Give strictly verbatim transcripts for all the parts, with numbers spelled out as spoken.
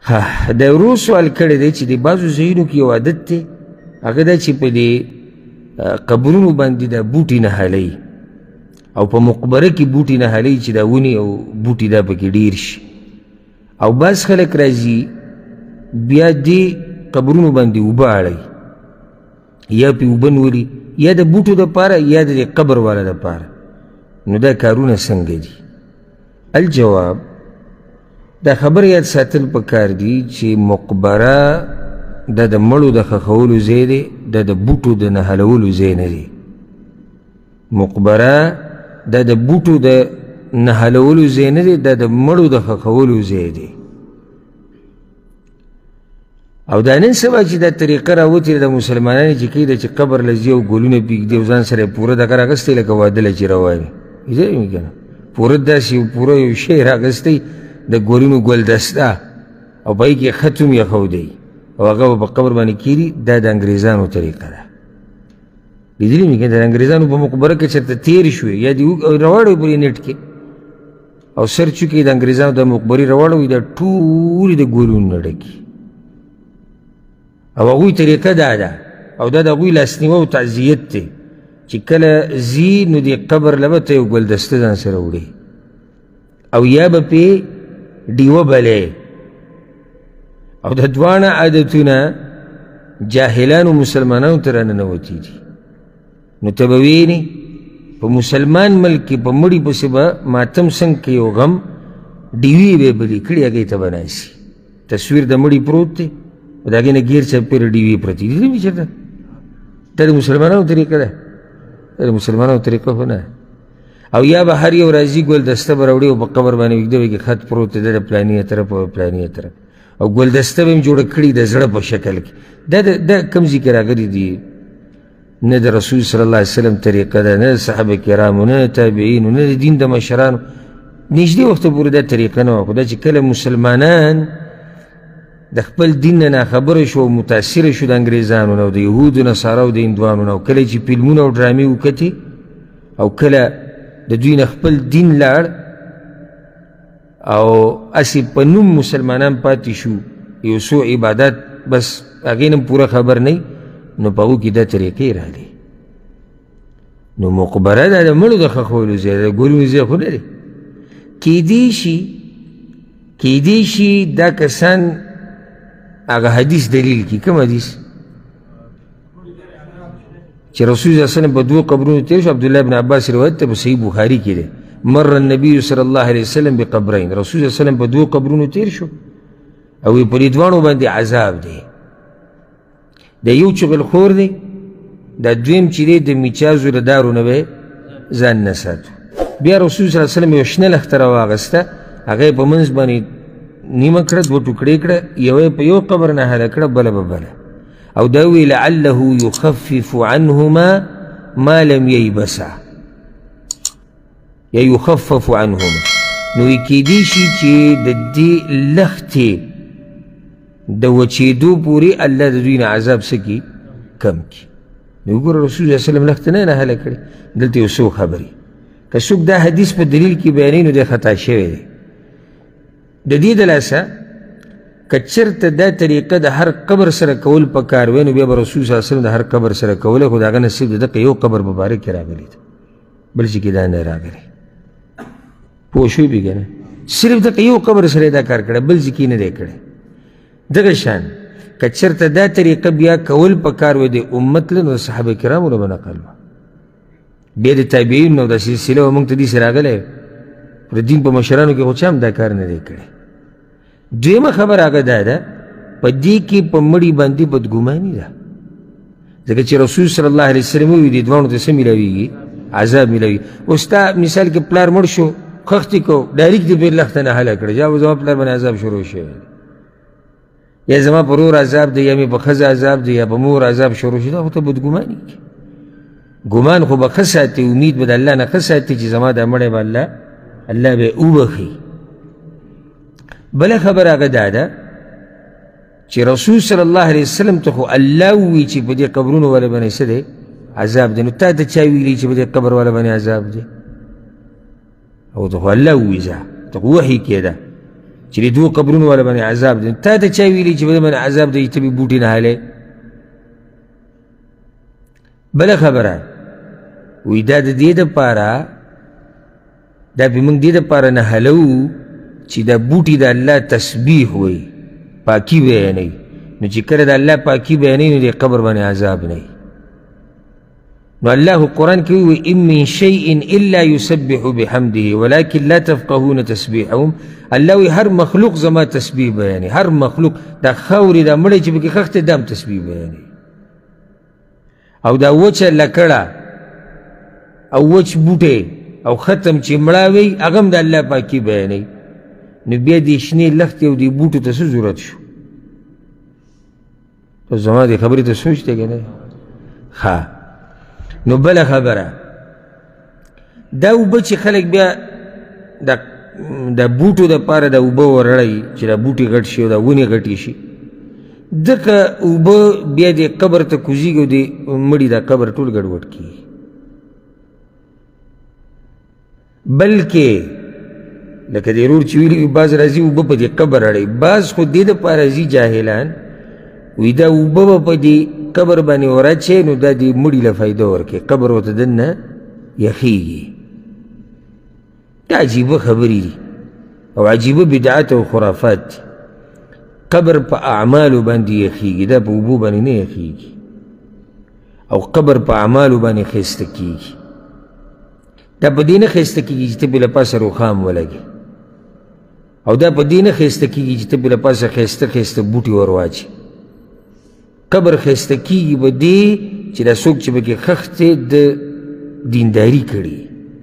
ها دا ورو سوال کړی دی چې د بعضو ځایونو کې یو عادت دی هغه دا چې په دې قبرونو باندې دا بوټي نهالوي او په مقبره کې بوټي نهالوي چې دا ونې او بوټي دا پکې ډېر شي او بعض خلک راځي بیا دې قبرونو باندې اوبه اړوي یا پې اوبه نولي یا د بوټو دپاره یا د قبر والا دپاره نو دا کارونه څنګه دي؟ الجواب دا خبر یاد ساتل پکار دي چې مقبره دا د مړو د ښخولو ځای دی دا د بوټو د نهالولو ځای نه دی مقبره دا د بوټو د نهالولو ځای نه دی دا د مړو د ښخولو ځای دی او دا نن سبا چې دا طریقه راوتې د مسلمانانو چې کوي ده چې قبر له ځي او ګلونه پرېږدي او ځان سره یې پوره دغه راغستی لکه واده له چې روان وي ځای مې که نه پوره داسې پوره یو شی راغستی د ګلونو ګلدسته او په هغې کې خط هم ایښودی او هغه به په قبر باندې کېږدي دا د انګریزانو طریقه ده لیدلي مې که د انګریزانو په مقبره کې چېرته تېر شوې یا دې راواړوي پرې نیټ کې او سرچ وکړي د انګریزانو د مقبرې راواړوي دا ټولې د ګلونو نه ډکي او هغوی طریقه دا ده او دا د هغوی لاسنیوه او تعزیت دی چې کله ځي نو دې قبر له به ته یو ګلدسته ځان سره وړي او یا به پې ډیوه بلې او د دواړه عادتونه جاهلانو مسلمانانو ته راننوتي دي نو ته به وینې په مسلمان ملک کې په مړي پسې به ماتم څنګ کې یو غم ډیوې به یې بلې کړي هغې ته به ناستي تصویر د مړي پروت دی او د هغې نه ګیر چاپېره ډیوې پرتې دي دي چېرته دا د مسلمانانو طریقه ده دا د مسلمانانو طریقه خو نه او یا به هر یو راځي ګلدسته به راوړي او په قبر باندې وږده وي کې خط پروت دی د پلاني طرف او پلاني طرف او ګلدسته به یې جوړه کړي د زړه په شکل کې دا دا کوم ځای کې راغلي دي نه د رسول صلی الله علیه وسلم طریقه ده نه د صحابه کرامو نه د تابعینو نه د دین د مشرانو نږدې وخته پورې دا طریقه نه وه خو دا چې کله مسلمانان د خپل دین نه ناخبره شو او متاثره شو د انګریزانو نه او د یهودو نصارو او د هندوانو نه او کله چې فلمونه او ډرامې وکتې او کله د دوی نه خپل دین لاړ او اسې په نوم مسلمانان پاتې شو یو څو عبادات بس هغې نه پوره خبر نه نو په هغو کې دا طریقې راغلې نو مقبره دا د مړو د ښخولو ځای د ګلونو ځای خو نه دی کیدی شي کیدی شي دا کسان هغه حدیث دلیل کی کوم حدیث چې رسول صلی الله علیه وسلم په دوه قبرونو تېر شو عبدالله ابن عباس روایت ته په صحیح بخاري کې دی مر النبي صلی الله علیه وسلم بقبرین رسول صلی الله علیه وسلم په دوه قبرونو تېر شو او په دې دواړو باندې عذاب دی د یو چغلخور دی دا دویم چې دی د میچازو د دارو نه به ځان نه ساتو بیا رسول صلی الله علیه وسلم یو شنه لښته راواغسته هغه یې په منځ باندې نیمه کړه دوه ټوکړې کړه یوه یې په یو قبر نهاله کړه بله به بله او دا وی لعله یخفف عنهما ما لم ییبسا یا یخفف عنهما نو یې کیدی شي چې د دې لښتې د وچېدو پورې الله د دوی نه عذاب څه کي کم کي نو وګوره رسول صلی الله علیه وسلم لښته نه نهاله کړې دلته یو څو خبرې که څوک دا حدیث په دلیل کې بیانوي نو دی خطا شوی دی د دې د لاسه که چېرته دا طریقه د هر قبر سره کول پکار وی نو بیا به رسول صلی الله علیه وسلم د هر قبر سره کولی خو د هغه نصیب د دقه یو قبر مبارک کې راغلی ده بل چې کې دا نه راغلی پوه شوي بې که نه صرف دقه یو قبر سره دا کار کړی بل ځای کې نه دی کړی دغه شان که چېرته دا طریقه بیا کول پکار وی د امت له نو د صحابه کرامو نه به نقل وه بیا د تابعین نو دا سلسله به موږ ته داسې راغلی د دین په مشرانو کې خو چا هم دا کار نه دی کړی دویمه خبر هغه دا ده په دې کې په مړي باندې بدګماني ده ځکه چې رسول صلی الله علیه وسلم ووایي دې دواړو ته څه میلاویږي عذاب میلاوي اوس ستا مثال کې پلار مړ شو خښتې کو ډایرکټ دې بېر لښته نهاله کړه جا زما پلار باندې عذاب شروع شوی یا زما په ورور عذاب دی یا مې په ښځه عذاب دی یا په مور عذاب شروع شي دا خو ته بدګماني کې ګمان خو به ښه ساتي امید به د الله نه ښه ساتي چې زما دا مړی به الله الله به وبخي بله خبر هغه دا ده چې رسول صلی الله علیه وسلم ته خو الله ووایي چې په دې قبرونو والا باندې څه دی عذاب دی نو تا ته چا ویلي چې په دې قبر والا باندې عذاب دی او ته خو الله ووایي ځه ته خو وحي کېده چې د دوو قبرونو والا باندې عذاب دی. تا ته چا ویلي چې په ده باندې عذاب دی ته به بوټي نهالی؟ بله خبره وایي دا د دې دپاره دا پې موږ دې دپاره نهلو چې دا بوټي د الله تسبیح وایي، پاکي بیانوي. نو چې کله د الله پاکي بیانوي نو د قبر باندې عذاب نه وي. نو الله قرآن کې وایي ان من شیء الا یسبح بحمده ولکن لا تفقهون تسبیحهم. الله وایي هر مخلوق زما تسبیح بیانوي، هر مخلوق. دا خاورې دا مړی چې پکې ښخ دی دا هم تسبیح بیانوي، او دا وچه لکړه او وچ بوټی او ختم چې مړاوی هغه هم د الله پاکي بیانوي. نو بیا دې شنې لښتې او دې بوټو ته څه ضرورت شو؟ ته زما دې خبرې ته سوچ دی که نه؟ ښه نو بله خبره دا اوبه چې خلک بیا د بوټو دپاره دا اوبه ورړی چې دا بوټي غټ شي او دا ونې غټې شي، ځکه اوبه بیا دې قبر ته کوزیږي او دې مړي دا قبر ټول ګډوډ کېږي. بلکې لکه دې رور چې ویلي وي بعض راځي اوبه په دې قبر اړوي، بعض خو دې دپاره راځي جاهلان وایي دا اوبه به په دې قبر باندې وراچوي نو دا دې مړي له فایده ورکوي، قبر ورته دننه یخیږي. دا عجیبه خبرې دي او عجیبه بدعات او خرافات دي. قبر په اعمالو باندې یخیږي، دا په اوبو باندې نه یخیږي. او قبر په اعمالو باندې ښایسته کېږي. دا په دې نه ښایسته کېږي چې ته بې له پاسه روښام ولګې، او دا په دې نه ښایسته کېږي چې ته بې له پاسه ښایسته ښایسته بوټي ور واچي. قبر ښایسته کېږي په دې چې دا څوک چې پکې ښخ دی د دینداري کړي.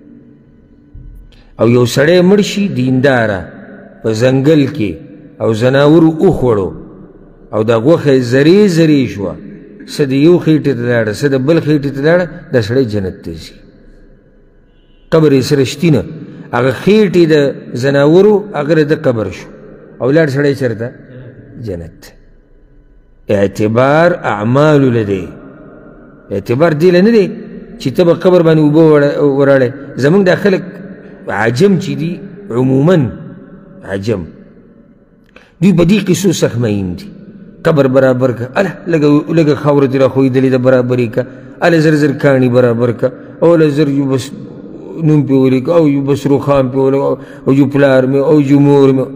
او یو سړی مړ شي دینداره په ځنګل کې او زناورو وخوړو او دا غوښه یې زرې زرې شوه، څه د یو خېټې ته لاړه څه د بل خېټې ته لاړه، دا سړی جنت ته ځي. قبر یې سره شتینه هغه خېټې د زناورو هغه د قبر شو او لاړ سړی چېرته؟ جنت ته. اعتبار اعمالو له دی، اعتبار دې له نه دی چې ته به قبر باندې اوبه وراړی. زمونږ دا خلک عجم چې دي عموما عجم دوی په دې قصو سخمین دي. قبر برابر که اله لږه خاوره دې راښویدلې ده برابرې که، اله زر زر کاڼي برابر که، او له زر یو بس نوم پې ولیکه او یو بس روښان پې ولیکه او یو پلار مې او یو مور مې.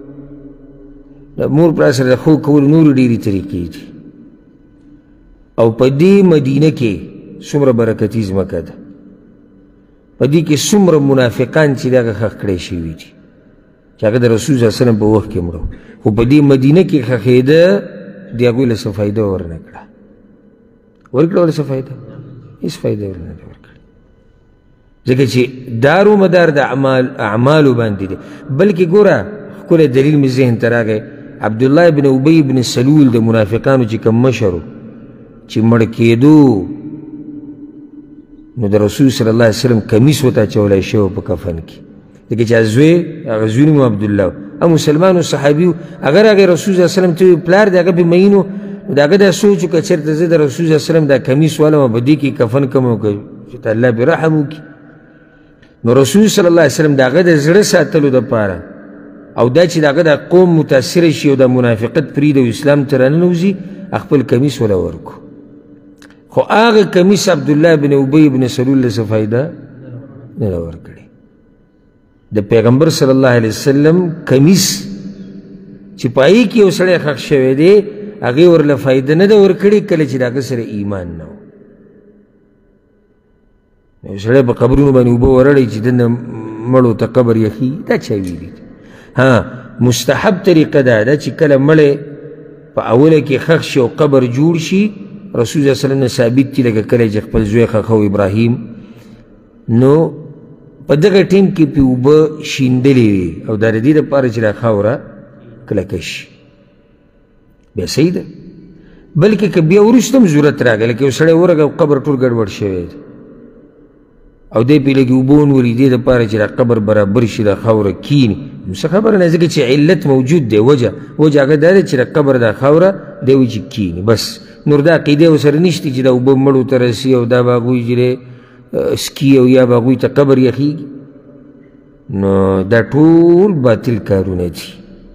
د مور پلار سره د ښو کولو نورې ډېرې طریقې دي. او په دې مدینه کې څومره برکتي ځمکه ده، په دې کې څومره منافقان چې د هغه ښخ کړی شوي دي چې هغه د رسول صلی الله علیه وسلم په وخت کې مړه، خو په دې مدینه کې ښخېده د هغوی له څه فایده ورنه کړه. ورکړه ورله څه فایده؟ هېڅ فایده ورنه ده ورکړه، ځکه چې دارو مدار د اعمالو باندې دی. بلکې ګوره ښکلی دلیل مې ذهن ته راغی، عبدالله بن ابی بن سلول د منافقانو چې کوم مشر و چې مړ کېدو نو د رسول صلی الله علیه وسلم کمیس ورته اچولی شوی په کفن کې، ځکه چې زوی هغه زوی نوم عبدالله و، هغه مسلمان و صحابي و. هغه راغی رسول صلی الله علیه وسلم ته پلار دی هغه پې مین و، نو د هغه دا سوچ و که چېرته زه د رسول صلی الله علیه وسلم دا کمیس والم په دې کې کفن کړم او که چې ته الله پې رحم وکړي. نو رسول صلی الله علیه وسلم د هغه د زړه ساتلو دپاره او دا چې د هغه د قوم متاثره شي او د منافقت پرېږدي او اسلام ته راننوځي خپل کمیس وله ورکړو. خو هغه کمیس عبدالله بن ابی بن سلول له څه فایده نه ده ورکړې. د پیغمبر صلی الله علیه وسلم کمیس چې په هغې کې یو سړی ښخ شوی دی هغې ورله فایده نه ده ورکړې کله چې د هغه سره ایمان نه و. یو سړی په قبرونو باندې اوبه ورړی چې دنه مړو ته قبر یخي، دا چا ویلي دي؟ ها مستحب طریقه دا ده چې کله مړی په اوله کې ښخ شي او قبر جوړ شي، رسول صلی الله علیه وسلم نه ثابت دي لکه کله چې خپل زوی ښخه و ابراهیم، نو په دغه ټیم کې پې اوبه شیندلې وي او دا د دې دپاره چې دا خاوره کلکه شي، بیا صحیح ده. بلکې که بیا وروسته هم ضرورت راغی لکه یو سړی ورغی او قبر ټول ګډوډ شوی دی او دی پې لږې اوبه ونولي دې دپاره چې دا قبر برابر شي دا خاوره کیني، نو څه خبره نه، ځکه چې علت موجود دی، وجه وجه هغه دا دی چې دا قبر دا خاوره دی وایي چې کیني بس. نور دا عقیدې ورسره نشته چې دا اوبه مړو ته رسي او دا به هغوی چې سکي او یا به هغوی ته قبر یخیږي، نو دا ټول باطل کارونه دي.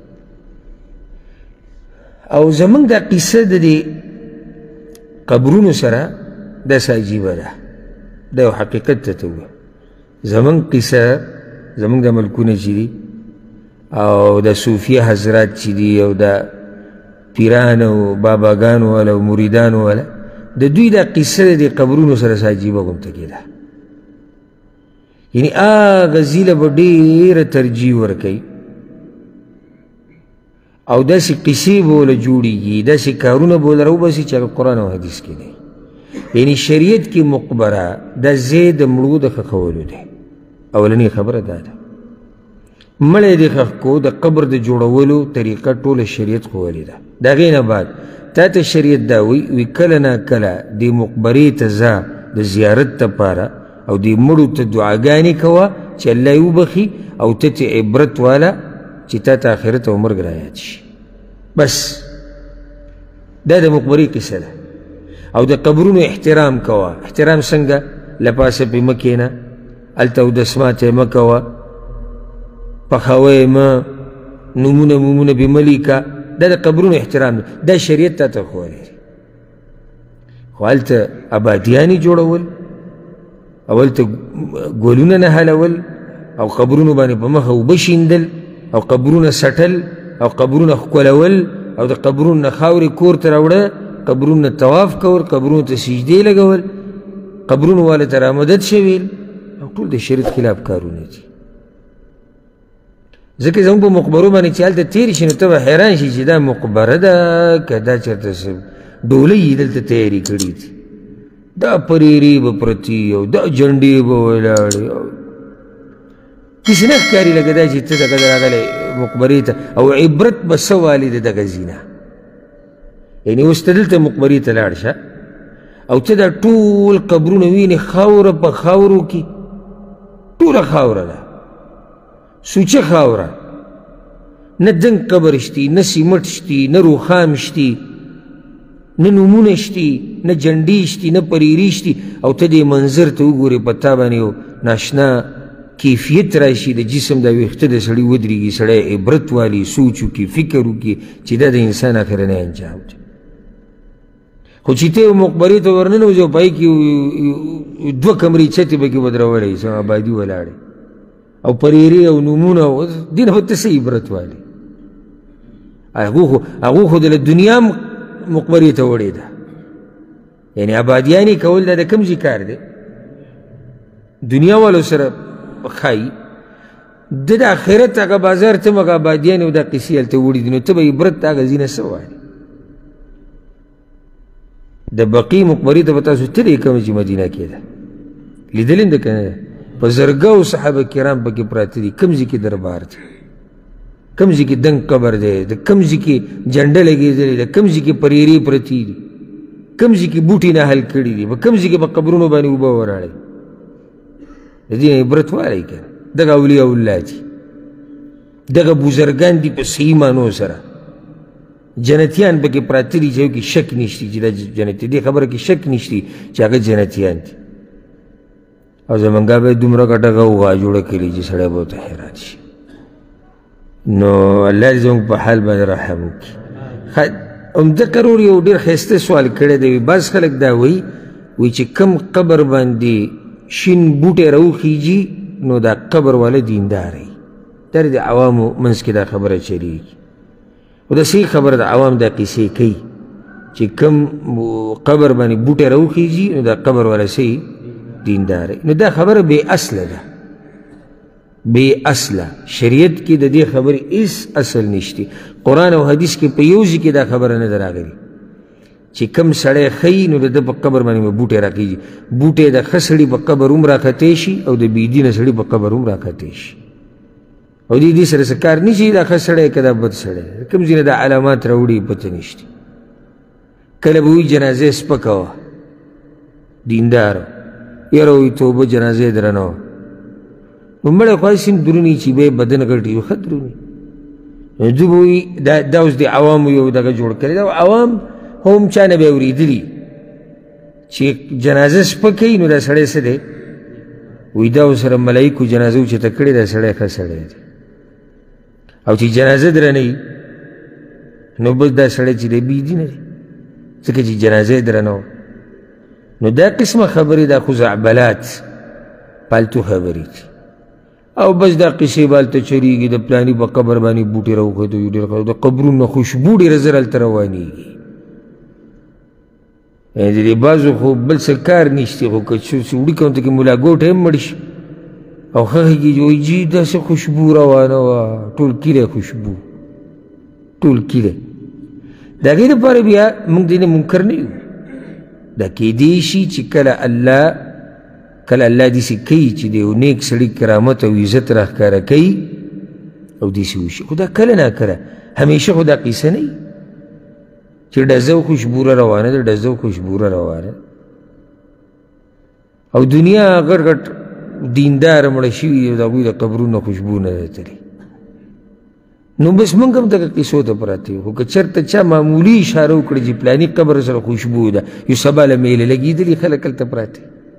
او زمونږ دا قصه د دې قبرونو سره داسې عجیبه ده، دا یو حقیقت ته ته ووایه. زمونږ قصه زمونږ د ملکونه چې دي او د صوفیه حضرات چې دي او د پیران او باباګانو والا او مریدانو والا د دوی دا قصه د دې قبرونو سره څه عجیبه غوندې کېده. یعنې هغه ځي له به ډېره ترجیح ورکوي او داسې قصې به ورله جوړېږي، داسې کارونه به ورله راوباسي چې هغه قرآن او حدیث کې دی. یعنې شریعت کې مقبره دا ځای د مړو د ښخولو دی. اولنۍ خبره دا ده، مړی دې ښخ کو د قبر د جوړولو طریقه ټوله شریعت ښوولې ده. د هغې نه بعد تا ته شریعت دا وایي وي کله نا کله دې مقبرې ته ځه د زیارت دپاره او دې مړو ته دعاګانې کوه چې الله یې وبخي او ته ترې عبرت واله چې تا ته آخرت او مرګ رایاد شي. بس دا د مقبرې قصه ده. او د قبرونو احترام کوه. احترام څنګه؟ له پاسه پرې مه کښېنه، هلته اودسمات یې مه کوه، پخوه یې مه، نومونه مومونه پرې مه لیکه. دا د قبرونو احترام دی، دا شریعت تا ته ښوولی دی. خو هلته ابادیانې جوړول او هلته ګلونه نهالول او قبرونو باندې په مخه اوبه شیندل او قبرونه سټل او قبرونه ښکلول او د قبرونو نه خاورې کور ته راوړه، قبرونو نه طواف کول، قبرونو ته سجدې لګول، قبرونو والا ته رامدد شویل، او ټول د شریعت خلاف کارونه دي. ځکه زموږ په مقبرو باندې چې هلته تېرې شي نو ته به حیران شي چې دا مقبره ده که دا چېرته ډولۍ یې دلته تیارې کړي دي، دا پریرې به پرتي او دا جنډې به ولاړې او داسې نه ښکاري لکه دا چې ته دغه راغلی مقبرې ته او عبرت به څه والې د دغه ځي نه. یعنې اوس ته دلته مقبرې ته لاړ شه او ته دا ټول قبرونه وینې خاوره په خاورو کې، ټوله خاوره ده، سوچه خاوره، نه دنګ قبر شتي، نه سیمټ شتي، نه روخام شتي، نه نومونه شتي، نه جنډې شتي، نه پریرې شتي، او ته دې منظر ته وګورې په تا باندې یو ناشنا کیفیت راشي، د جسم دا ویښته د سړي ودرېږي، سړی عبرت والي، سوچ وکړي، فکر وکړي چې دا د انسان اخرنی انجام دی. خو چې ته یو مقبرې ته ورننوځې او پای کې دوه کمرې چتې پکې به دروړی سم ابادي ولاړې او پریرې او نومونه دې نه به ته څه عبرت والي. هغو خو د دنیا مقبرې ته وړې ده. یعنې ابادیانې کول دا د کوم ځای کار دی؟ دنیا والو سره ښایي د د آخرت هغه بازار ته هغه ابادیانې او دا قصې هلته وړي دي، نو ته به عبرت د هغه ځای نه څه وایې؟ د بقي مقبرې ته به تاسو تلئ کومه چې مدینه کې ده، لیدلې ده که نه؟ په زرګاو صحابه کرام پکې پراته دي. کوم ځای کې دربار دی، کوم ځای کې دنګ قبر دی، د کوم ځای کې جنډه لګېدلې ده، کوم ځای کې پریرې پرتې دي، کوم ځای کې بوټي نهل کړي دي، په کوم ځای کې په قبرونو باندې اوبه وراړئ. د دې نه عبرت والی که نه؟ دغه اولیاء الله دي، دغه بزرګان دي په صحیح معنو سره. جنتیان پکې پراته دي چې یو کې شک نشتی چې دا جنتي، دې خبره کې شک نشتی چې هغه جنتیان دي. او زمونږه به یې دومره ګټه غوغا جوړه کړي چې سړی به ورته حیران شي. نو الله دې زموږ په حال باندې رحم وکړي. همدغه رور یو ډېر ښایسته سوال کړی دی. بعض خلک دا وایي وایي چې کم قبر باندې شین بوټی راوخیږي نو دا قبر والا دیندار وي. دا د عوامو منځ کې دا خبره چلیږي. او دا صحیح خبره د عوام دا قیسې کوي چې کم قبر باندې بوټی راوخیږي نو دا قبر والا صحیح دیندار وي. نو دا خبره بې اصله ده، بې اصله. شریعت کې د دې خبرې هېڅ اصل نشتی. قرآن او حدیث کې په یو ځای کې دا خبره نه ده راغلې چې کم سړی ښیي نو د ده په قبر باندې به بوټی راخیږي. بوټی د ښه سړي په قبر هم راکتی شي او د بېدینه سړي په قبر هم راکتی شي. او دې دې سره څه کار نه شي دا ښه سړی که دا بد سړی. کوم ځای نه دا علامات راوړي پته نشته. کله به وایي جنازه یې سپکه وه، دیندار یاره وایي توبه جنازه یې درنه وه. نو مړی خو هسې هم درونی چې به یې بدن غټ وي، ښه درونی. نو دوی به وایي دا اوس د عوامو یو دغه جوړ کړی دا. عوام هم چا نه به یې اورېدلي چې جنازه سپکه وي نو دا سړی څه دی؟ وایي دا ورسره ملایکو جنازه اوچته کړې دا سړی ښه سړی دی. او چې جنازه درنه وي نو بس دا سړی چې دی بېدي نه دی ځکه چې جنازه یې درنه وه. نو دا قسمه خبرې دا خزعبلات پالتو خبرې دي او بس دا قصې به هلته چلېږي د پلاني په قبر باندې بوټې راوخېدو ډېر د قبرونو خوشبو ډېره زر هلته روانېږي. یعنې د دې بعضو خو بل څه کار نشته خو که څه وړي کونته کې ملا ګوټی هم مړ شي او خښېږي وایي جي داسې خوشبو روانه وه ټول کیلی خوشبو ټول کیلی. د هغې دپاره بیا موږ دې نه منکر نه یو. دا کیدی شي چې کله الله کله الله داسې کوي چې د یو نیک سړي کرامت او عزت راښکاره کوي او داسې وشي. خو دا کله ناکله همیشه خو دا قیسه نه وي چې ډزه او خوشبوره روانه ده ډزه او خوشبوره روانه او دنیا غټ غټ دینداره مړه شوي دي د هغوی د قبرونو خوشبو نه ده تللې. نو بس موږ هم دغه قیسو ته پراته یو. خو که چېرته چا معمولي اشاره وکړي چې پلاني قبر سره خوشبو ده یو سبا له میله لګېدلي خلک هلته پراته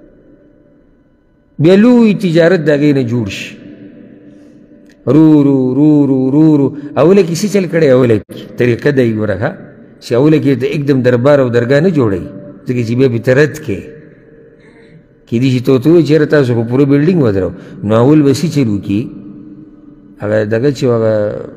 بیا لوی تجارت د هغې نه جوړ شي رو رو رو رو رو رو اوله کې څه چل کړی اوله کې طریقه ده یې ګوره ښه چې اوله کې ته एकदम دربار او درګاه نه جوړوي ځکه چې بیا پرې ته رد کې کېدای شي ته ورته ووایي چېرې تاسو خو پوره بلډینګ ودرو نو اول به څه چل وکړي هغه دغه چې هغه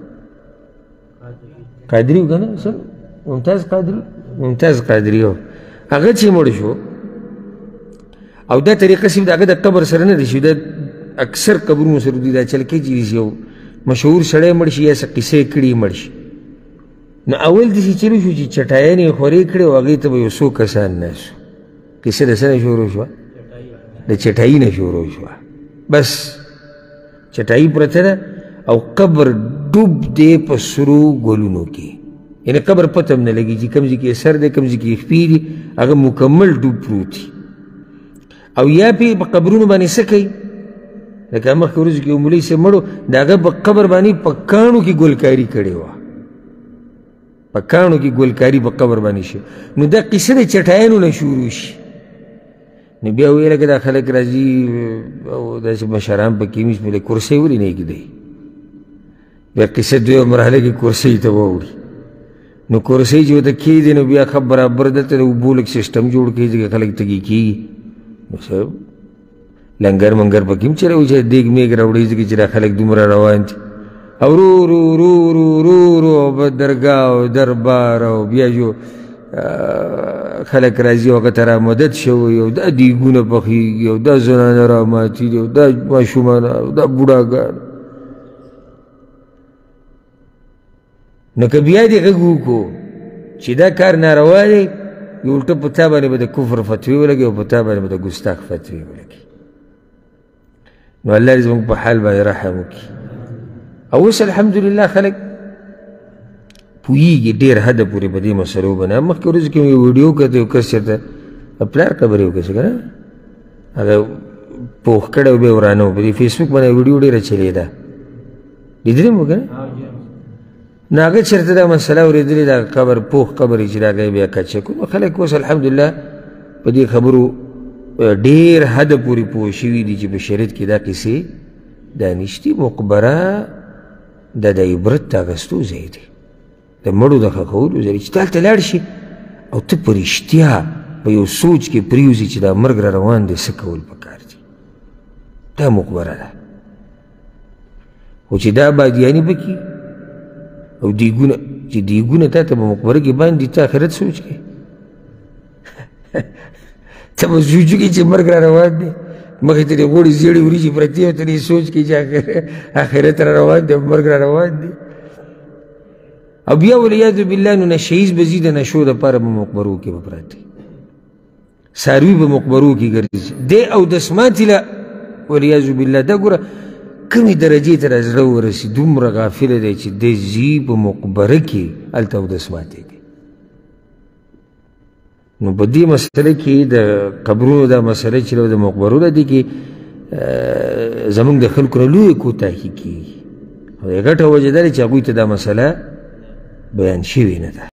قادري و که نه څه ممتاز قادري ممتاز قادري و هغه چې مړ شو او دا طریقه صرف د هغه د قبر سره نه دی شوي دا اکثر قبرونو سره دوی دا چل کوي چې یو مشهور سړی مړ شي یا څه قصې کړي مړ شي نو اول داسې چلو شو چې چټایانې یې خورې کړې او هغې ته به یو څو کسان ناست قصه د څه نه شروع شوه د چټایي نه شروع شوه بس چټایي پرته ده او قبر ډوب دی په سرو ګلونو کې یعنې قبر پته هم نه لګي چې کوم ځای کې سر دی کوم ځای کې خپې دي هغه مکمل ډوب پروت دي او یا پې په قبرونو باندې څه کوي لکه مخکې ورځو کې یو مولوي صاحب مړ و د هغه په قبر باندې په کاڼو کې ګلکاري کړې وه په کاڼو کې ګلکاري په قبر باندې شي نو دا قصه د چټیانو نه شروع شي نو بیا ویې لکه دا خلک راځي او داسې مشران پکې وي چې کرسۍ ولې نه ږدئ بیا قصه دویمه مرحله کې کرسۍ ته واوړي نو کرسۍ چې ورته کېږدي نو بیا ښه برابر دلته د اوبو لږ سسټم جوړ کړي ځکه خلک تږي کېږي نو صاحب لنګر منګر پکې هم چلوي چې دیګ میګ راوړي ځکه چې دا خلک دومره روان دي او رو رو رو رو رو رو او به درګاه او دربار او بیا جو خلک راځي هغه ته را مدد شوی او دا دیګونه پخېږي او دا زنانه را ماتېږي او دا ماشومان او دا بوډاګان نو که بیا دې غږ وکړو چې دا کار ناروا دی یو الټه په تا باندې به د کفر فتوې ولګي او په تا باندې به د ګستاخ فتوې ولګي نو الله دې زموږ په حال باندې رحم وکړي او اوس الحمدلله خلک پوهېږي ډېر حده پورې په دې مسلو باندې مخکې ورځو کې مې یو ویډیو کته یو کس چېرته پلار خبرې وکړه چې که نه هغه پوخ کړی و بیا ورانه و په دې فیسبوک باندې ویډیو ډېره چلېده لیدلې مو که نه نو هغه چېرته دا مسله اورېدلې دا قبر پوخ قبر چې د هغه یې بیا کچه کړو نو خلک اوس الحمدلله په دې خبرو ډېر حده پورې پوه شوي دي چې په شریعت کې دا قصې دا نشتي مقبره دا د عبرت د اخیستو ځای دی د مړو د ښخولو ځای چې ته هلته لاړ شي او ته په رښتیا په یو سوچ کې پرېوځي چې دا مرګ را روان دی څه کول پکار دي دا مقبره ده خو چې دا بادیاني پکې او دیګونه چې دیګونه تا ته په مقبره کې باندې ته آخرت سوچ کوې ته به سوچ وکړې چې مرګ را روان دی مخې ته دې غوړې زیړې وریجې پرتې او ته دې سوچ کوې چې آخرت را روان دی او مرګ را روان دی او بیا ولیاذ بالله نو نشهیز به ځي د نشو دپاره په مقبرو کې به پراته څاروي په مقبرو کې ګرځي دی اودسماتې له ولیاذ بالله دا ګوره کمې درجې ته را زړه ورسي دومره غافله دی چې دی ځي په مقبره کې هلته اودسماتې کوي نو په دې مسله کې د قبرونو دا مسله چې د مقبرو دي کې زموږ د خلکو نه لویه کوتاهي کېږي او د ګټه وجه دا دی چې هغوی ته دا مسله بیان شوې نه ده